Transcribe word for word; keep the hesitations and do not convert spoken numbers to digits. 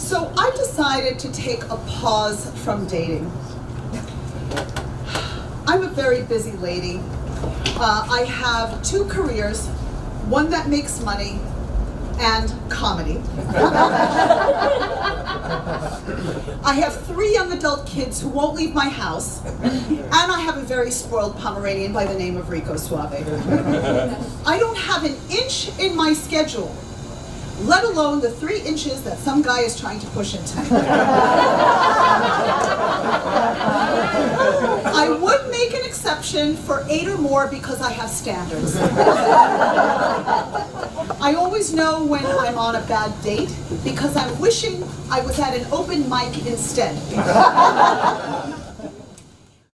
So I decided to take a pause from dating. I'm a very busy lady. Uh, I have two careers, one that makes money and comedy. I have three young adult kids who won't leave my house, and I have a very spoiled Pomeranian by the name of Rico Suave. I don't have an inch in my schedule, let alone the three inches that some guy is trying to push into me. I would make an exception for eight or more because I have standards. I always know when I'm on a bad date because I'm wishing I was at an open mic instead.